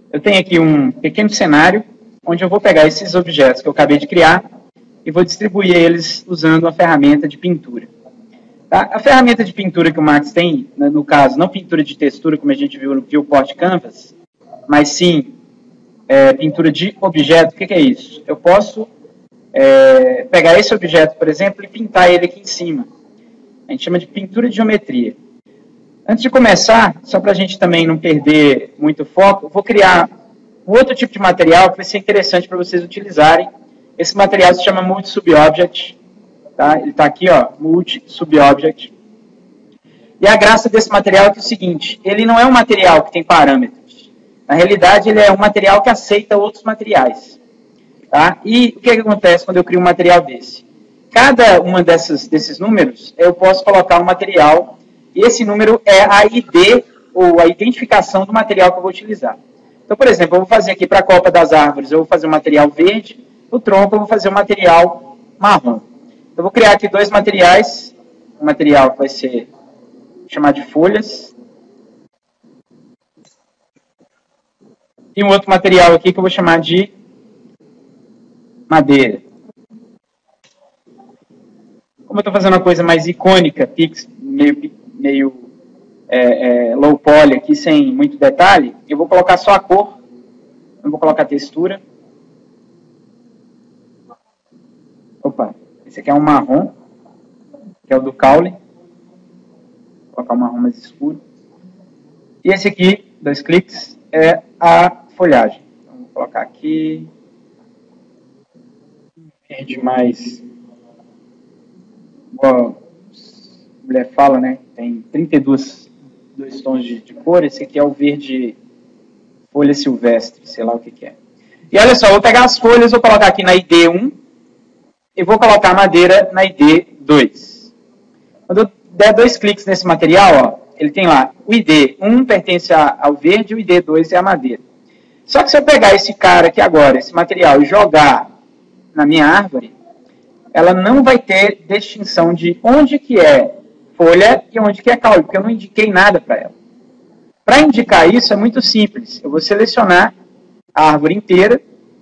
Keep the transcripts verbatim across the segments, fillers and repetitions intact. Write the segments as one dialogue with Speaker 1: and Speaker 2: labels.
Speaker 1: eu tenho aqui um pequeno cenário onde eu vou pegar esses objetos que eu acabei de criar e vou distribuir eles usando a ferramenta de pintura. Tá? A ferramenta de pintura que o Max tem, no caso, não pintura de textura, como a gente viu no Viewport Canvas, mas sim é, pintura de objeto. O que, que é isso? Eu posso é, pegar esse objeto, por exemplo, e pintar ele aqui em cima. A gente chama de pintura de geometria. Antes de começar, só para a gente também não perder muito foco, eu vou criar um outro tipo de material que vai ser interessante para vocês utilizarem. Esse material se chama Multi-Subobject. Tá? Ele está aqui, ó, Multi-Subobject. E a graça desse material é que é o seguinte, ele não é um material que tem parâmetros. Na realidade, ele é um material que aceita outros materiais. Tá? E o que, que acontece quando eu crio um material desse? Cada uma dessas, desses números, eu posso colocar um material, e esse número é a I D, ou a identificação do material que eu vou utilizar. Então, por exemplo, eu vou fazer aqui para a copa das árvores, eu vou fazer um material verde, o tronco eu vou fazer um material marrom. Eu vou criar aqui dois materiais, um material que vai ser chamado de folhas, e um outro material aqui que eu vou chamar de madeira. Como eu estou fazendo uma coisa mais icônica, pix, meio, meio é, é, low poly aqui, sem muito detalhe, eu vou colocar só a cor, não vou colocar textura. Opa, esse aqui é um marrom, que é o do caule. Vou colocar um marrom mais escuro. E esse aqui, dois cliques, é a folhagem. Então, vou colocar aqui. Verde mais... Igual a mulher fala, né? Tem trinta e dois, dois tons de, de cor. Esse aqui é o verde folha silvestre, sei lá o que, que é. E olha só, eu vou pegar as folhas, vou colocar aqui na I D um e vou colocar a madeira na I D dois. Quando eu der dois cliques nesse material, ó, ele tem lá, o I D um pertence ao verde e o I D dois é a madeira. Só que se eu pegar esse cara aqui agora, esse material, e jogar na minha árvore, ela não vai ter distinção de onde que é folha e onde que é caule, porque eu não indiquei nada para ela. Para indicar isso é muito simples. Eu vou selecionar a árvore inteira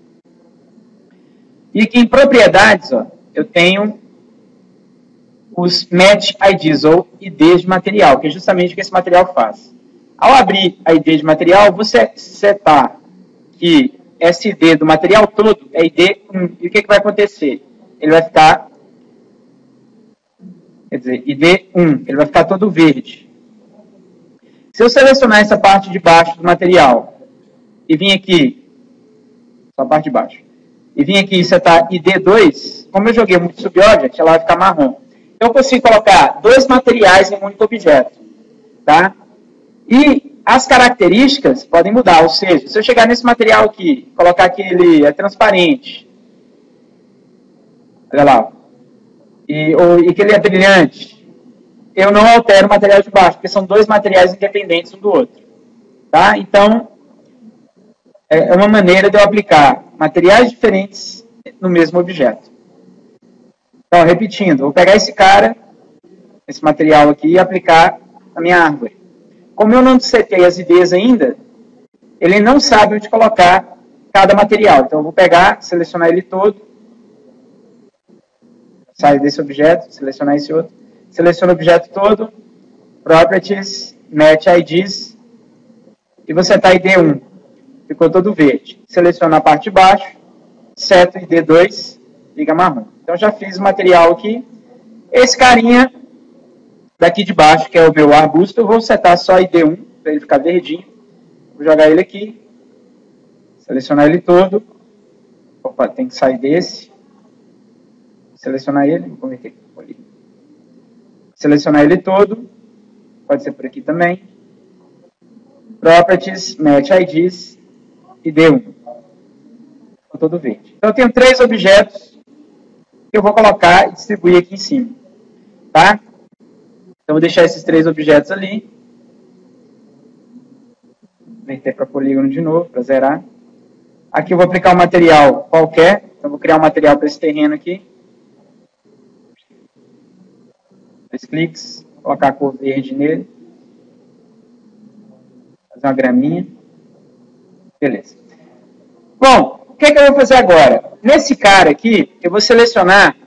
Speaker 1: e aqui em propriedades, ó, eu tenho os Match I Ds, ou I Ds de material, que é justamente o que esse material faz. Ao abrir a I D de material, você setar que esse I D do material todo é I D um. E o que, que vai acontecer? Ele vai ficar, quer dizer, I D um, ele vai ficar todo verde. Se eu selecionar essa parte de baixo do material e vir aqui, só a parte de baixo, e vir aqui e setar I D dois, como eu joguei muito subobject, ela vai ficar marrom. Então eu consigo colocar dois materiais em um único objeto. Tá? E as características podem mudar, ou seja, se eu chegar nesse material aqui, colocar que ele é transparente, olha lá, e, ou, e que ele é brilhante, eu não altero o material de baixo, porque são dois materiais independentes um do outro. Tá? Então, é uma maneira de eu aplicar materiais diferentes no mesmo objeto. Então, repetindo, vou pegar esse cara, esse material aqui, e aplicar na minha árvore. Como eu não setei as I Ds ainda, ele não sabe onde colocar cada material. Então, eu vou pegar, selecionar ele todo, saio desse objeto, selecionar esse outro, seleciono o objeto todo, Properties, Match I Ds, e vou setar I D um. Ficou todo verde. Seleciono a parte de baixo, seto I D dois, fica marrom. Então, já fiz o material aqui. Esse carinha daqui de baixo, que é o meu arbusto, eu vou setar só I D um, para ele ficar verdinho. Vou jogar ele aqui. Selecionar ele todo. Opa, tem que sair desse. Selecionar ele. Vou converter aqui por ali. Selecionar ele todo. Pode ser por aqui também. Properties, Match I Ds, I D um. Ficou todo verde. Então, eu tenho três objetos que eu vou colocar e distribuir aqui em cima. Tá? Então, vou deixar esses três objetos ali. Converter para polígono de novo, para zerar. Aqui eu vou aplicar um material qualquer. Então, vou criar um material para esse terreno aqui. Dois cliques. Colocar a cor verde nele. Fazer uma graminha. Beleza. Bom, o que, é que eu vou fazer agora? Nesse cara aqui, eu vou selecionar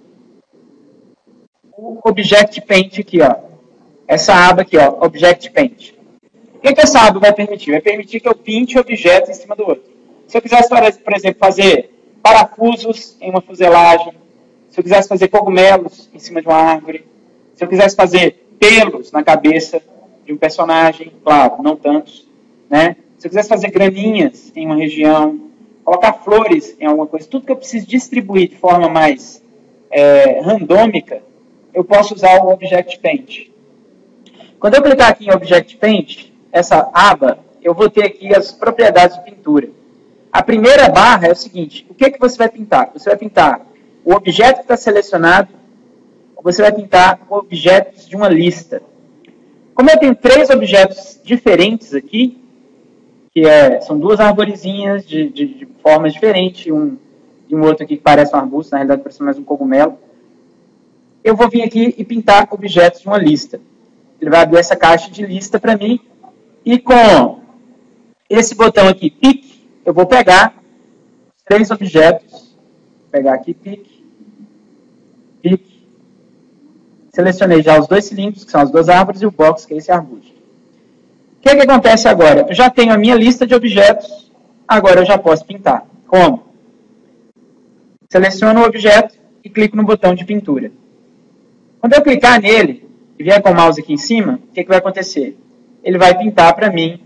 Speaker 1: o Object Paint aqui, ó. Essa aba aqui, ó, Object Paint. O que, é que essa aba vai permitir? Vai permitir que eu pinte objetos em cima do outro. Se eu quisesse, por exemplo, fazer parafusos em uma fuselagem, se eu quisesse fazer cogumelos em cima de uma árvore, se eu quisesse fazer pelos na cabeça de um personagem, claro, não tantos, né? Se eu quisesse fazer graninhas em uma região, colocar flores em alguma coisa, tudo que eu preciso distribuir de forma mais é, randômica, eu posso usar o Object Paint. Quando eu clicar aqui em Object Paint, essa aba, eu vou ter aqui as propriedades de pintura. A primeira barra é o seguinte, o que, que você vai pintar? Você vai pintar o objeto que está selecionado, ou você vai pintar objetos de uma lista. Como eu tenho três objetos diferentes aqui, que é, são duas arvorezinhas de, de, de formas diferentes, um, e um outro aqui que parece um arbusto, na realidade parece mais um cogumelo, eu vou vir aqui e pintar objetos de uma lista. Ele vai abrir essa caixa de lista para mim, e com esse botão aqui, Pick, eu vou pegar os três objetos, vou pegar aqui, Pick, Pick, selecionei já os dois cilindros, que são as duas árvores, e o box, que é esse arbusto. O que, é que acontece agora? Eu já tenho a minha lista de objetos, agora eu já posso pintar. Como? Seleciono o objeto e clico no botão de pintura. Quando eu clicar nele, e vier com o mouse aqui em cima, o que, que vai acontecer? Ele vai pintar para mim.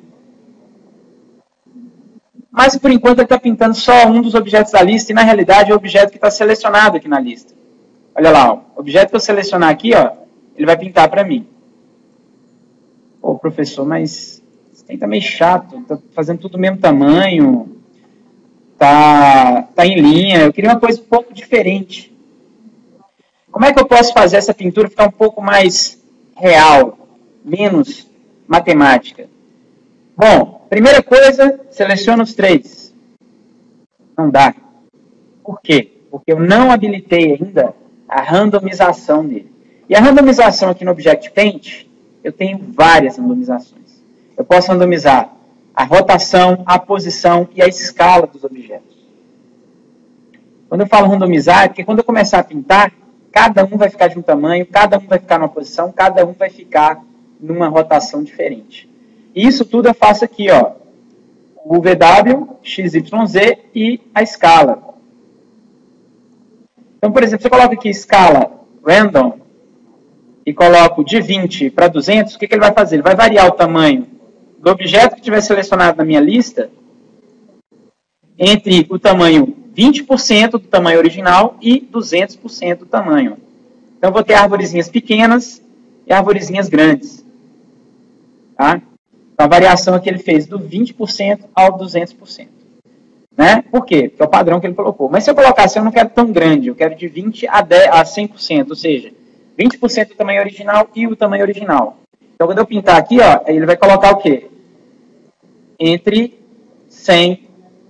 Speaker 1: Mas, por enquanto, ele está pintando só um dos objetos da lista, e, na realidade, é o objeto que está selecionado aqui na lista. Olha lá, ó, o objeto que eu selecionar aqui, ó, ele vai pintar para mim. Pô, professor, mas isso tem que tá meio chato, tá fazendo tudo do mesmo tamanho, tá, tá em linha, eu queria uma coisa um pouco diferente. Como é que eu posso fazer essa pintura ficar um pouco mais real, menos matemática? Bom, primeira coisa, seleciono os três. Não dá. Por quê? Porque eu não habilitei ainda a randomização dele. E a randomização aqui no Object Paint, eu tenho várias randomizações. Eu posso randomizar a rotação, a posição e a escala dos objetos. Quando eu falo randomizar, é porque quando eu começar a pintar, cada um vai ficar de um tamanho, cada um vai ficar numa posição, cada um vai ficar numa rotação diferente. E isso tudo eu faço aqui, ó. O V W, X Y Z e a escala. Então, por exemplo, se eu coloco aqui escala random e coloco de vinte para duzentos, o que, que ele vai fazer? Ele vai variar o tamanho do objeto que tiver selecionado na minha lista entre o tamanho vinte por cento do tamanho original e duzentos por cento do tamanho. Então, eu vou ter arvorezinhas pequenas e arvorezinhas grandes. Tá? Então, a variação aqui ele fez do vinte por cento ao duzentos por cento. Né? Por quê? Porque é o padrão que ele colocou. Mas se eu colocar assim, eu não quero tão grande. Eu quero de vinte por cento a cem por cento. Ou seja, vinte por cento do tamanho original e o tamanho original. Então, quando eu pintar aqui, ó, ele vai colocar o quê? Entre cem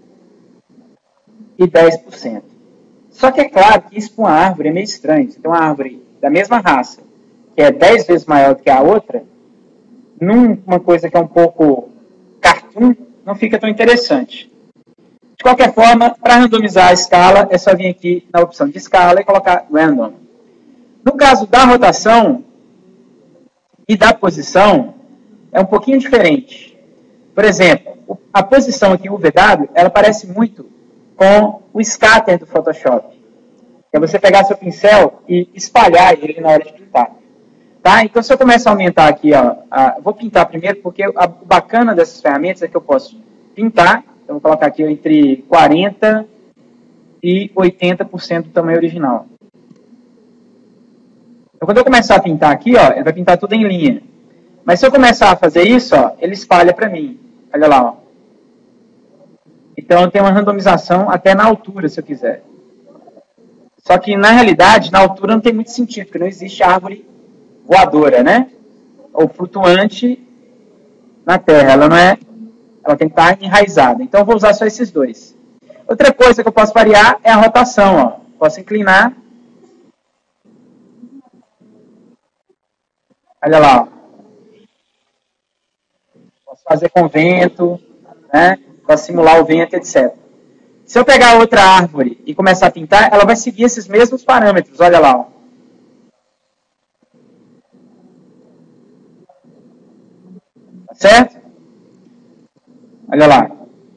Speaker 1: e dez por cento. Só que é claro que isso para uma árvore é meio estranho. Você tem uma árvore da mesma raça, que é dez vezes maior do que a outra, numa coisa que é um pouco cartoon, não fica tão interessante. De qualquer forma, para randomizar a escala, é só vir aqui na opção de escala e colocar random. No caso da rotação e da posição, é um pouquinho diferente. Por exemplo, a posição aqui, o V W, ela parece muito com o scatter do Photoshop. Que é você pegar seu pincel e espalhar ele na hora de pintar. Tá? Então, se eu começar a aumentar aqui, ó, a, vou pintar primeiro, porque a, o bacana dessas ferramentas é que eu posso pintar. Então, vou colocar aqui entre quarenta por cento e oitenta por cento do tamanho original. Então, quando eu começar a pintar aqui, ó, ele vai pintar tudo em linha. Mas se eu começar a fazer isso, ó, ele espalha para mim. Olha lá, ó. Então, eu tenho uma randomização até na altura, se eu quiser. Só que, na realidade, na altura não tem muito sentido, porque não existe árvore voadora, né? Ou flutuante na terra. Ela não é... Ela tem que estar enraizada. Então, eu vou usar só esses dois. Outra coisa que eu posso variar é a rotação, ó. Posso inclinar. Olha lá, ó. Posso fazer com vento, né? para simular o vento, etcétera. Se eu pegar outra árvore e começar a pintar, ela vai seguir esses mesmos parâmetros. Olha lá. Ó. Tá certo? Olha lá.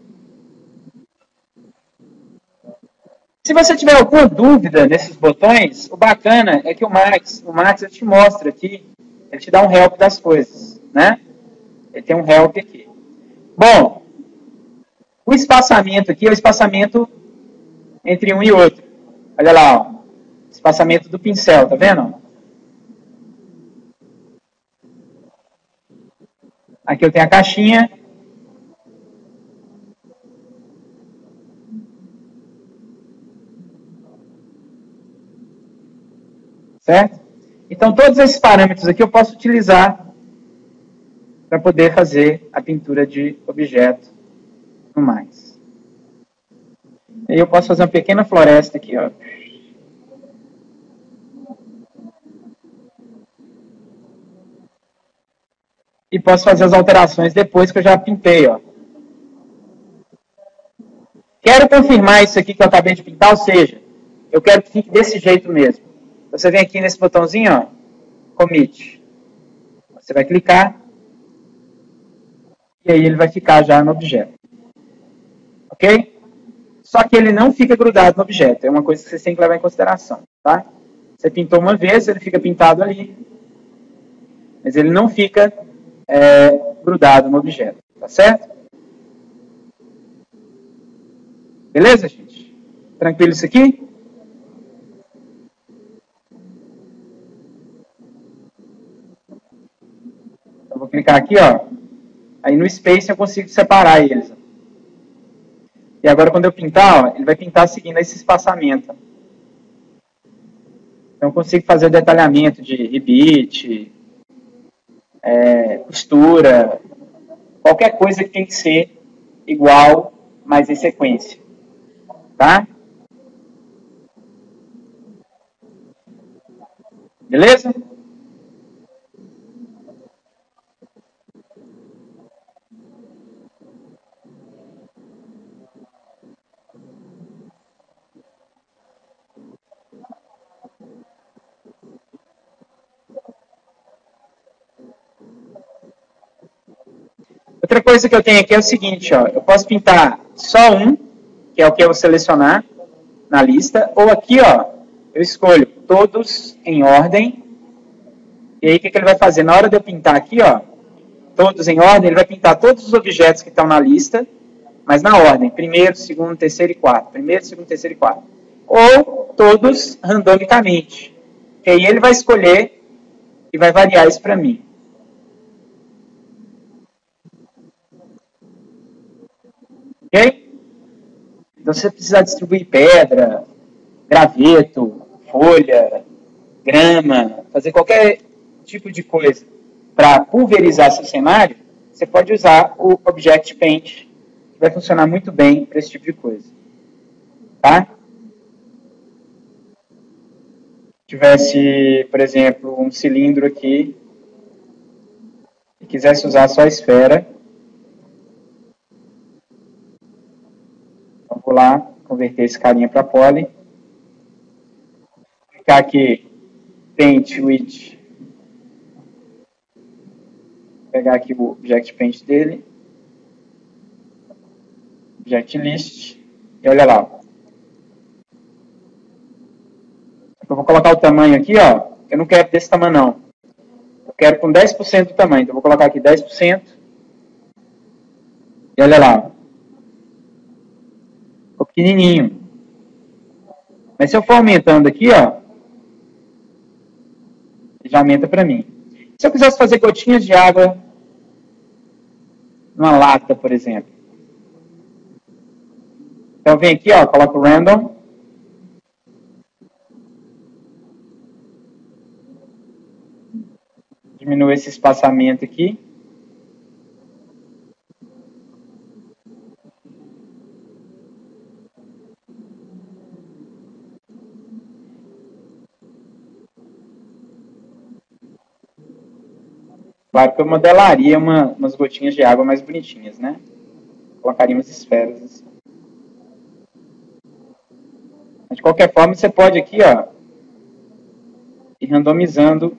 Speaker 1: Se você tiver alguma dúvida nesses botões, o bacana é que o Max, o Max ele te mostra aqui, ele te dá um help das coisas, né? Ele tem um help aqui. Bom, o espaçamento aqui é o espaçamento entre um e outro. Olha lá, ó. Espaçamento do pincel, tá vendo? Aqui eu tenho a caixinha. Certo? Então, todos esses parâmetros aqui eu posso utilizar para poder fazer a pintura de objeto no Max. E eu posso fazer uma pequena floresta aqui, ó. E posso fazer as alterações depois que eu já pintei, ó. Quero confirmar isso aqui que eu acabei de pintar, ou seja, eu quero que fique desse jeito mesmo. Você vem aqui nesse botãozinho, ó, Commit. Você vai clicar e aí ele vai ficar já no objeto. Ok? Só que ele não fica grudado no objeto. É uma coisa que você tem que levar em consideração, tá? Você pintou uma vez, ele fica pintado ali, mas ele não fica é, grudado no objeto, tá certo? Beleza, gente? Tranquilo isso aqui? Eu vou clicar aqui, ó. Aí no Space eu consigo separar eles. E agora quando eu pintar, ó, ele vai pintar seguindo esse espaçamento. Então eu consigo fazer detalhamento de rebite, é, costura, qualquer coisa que tem que ser igual, mas em sequência. Tá? Beleza? Outra coisa que eu tenho aqui é o seguinte, ó, eu posso pintar só um, que é o que eu vou selecionar na lista, ou aqui, ó, eu escolho todos em ordem, e aí o que, que ele vai fazer? Na hora de eu pintar aqui, ó, todos em ordem, ele vai pintar todos os objetos que estão na lista, mas na ordem, primeiro, segundo, terceiro e quarto, primeiro, segundo, terceiro e quarto, ou todos randomicamente, e aí ele vai escolher e vai variar isso para mim. Ok? Então, se você precisar distribuir pedra, graveto, folha, grama, fazer qualquer tipo de coisa para pulverizar seu cenário, você pode usar o Object Paint, que vai funcionar muito bem para esse tipo de coisa. Tá? Se tivesse, por exemplo, um cilindro aqui e quisesse usar só a esfera, então vou lá, converter esse carinha para poly, clicar aqui, Paint with, pegar aqui o Object Paint dele, Object List, e olha lá. Eu vou colocar o tamanho aqui, ó, eu não quero desse tamanho não, eu quero com dez por cento do tamanho, então eu vou colocar aqui dez por cento, e olha lá, ficou pequenininho. Mas se eu for aumentando aqui, ó, já aumenta para mim. Se eu quisesse fazer gotinhas de água numa lata, por exemplo. Então, vem aqui, ó, coloco o Random. Diminuo esse espaçamento aqui. Claro que eu modelaria uma, umas gotinhas de água mais bonitinhas, né? Colocaria umas esferas assim. Mas, de qualquer forma, você pode aqui, ó, ir randomizando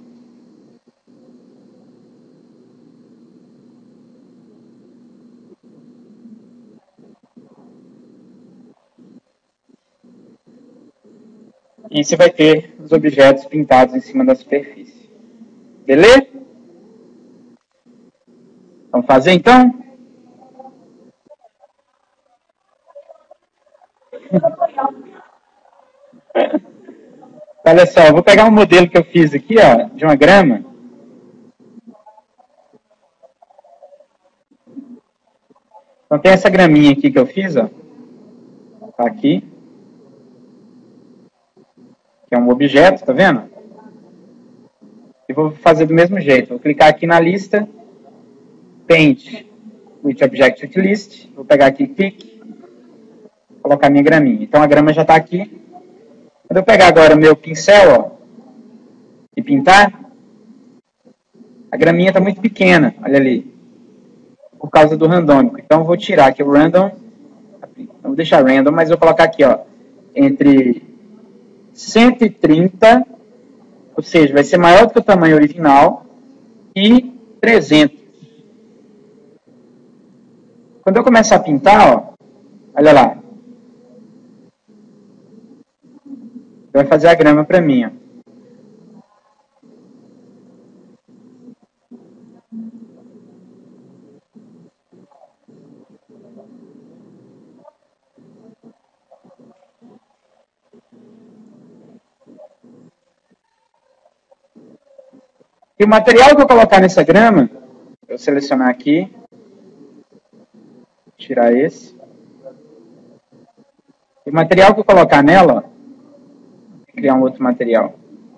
Speaker 1: e você vai ter os objetos pintados em cima da superfície. Beleza? Vamos fazer então? Olha só, eu vou pegar um modelo que eu fiz aqui, ó, de uma grama. Então tem essa graminha aqui que eu fiz, ó. Tá aqui. Que é um objeto, tá vendo? E vou fazer do mesmo jeito. Vou clicar aqui na lista, Paint with Object with List. Vou pegar aqui, Pick, colocar minha graminha. Então a grama já está aqui. Quando eu pegar agora o meu pincel, ó, e pintar, a graminha está muito pequena, olha ali, por causa do randômico. Então eu vou tirar aqui o random, não vou deixar random, mas vou colocar aqui, ó, entre cento e trinta, ou seja, vai ser maior do que o tamanho original, e trezentos. Quando eu começar a pintar, ó, olha lá, vai fazer a grama para mim, ó. E o material que eu colocar nessa grama, eu selecionar aqui, tirar esse. E o material que eu colocar nela, ó, vou criar um outro material.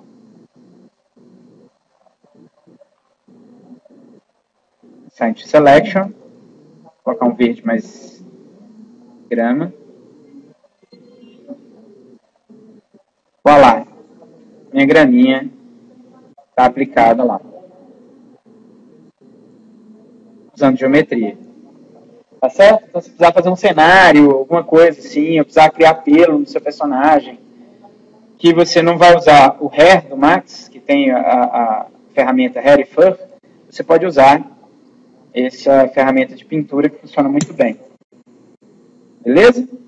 Speaker 1: Site Selection, vou colocar um verde mais grama. Olha lá, minha graminha está aplicada lá, usando geometria. Tá certo? Então, se precisar fazer um cenário, alguma coisa assim, ou precisar criar pelo no seu personagem, que você não vai usar o Hair do Max, que tem a, a ferramenta Hair e Fur, você pode usar essa ferramenta de pintura que funciona muito bem. Beleza?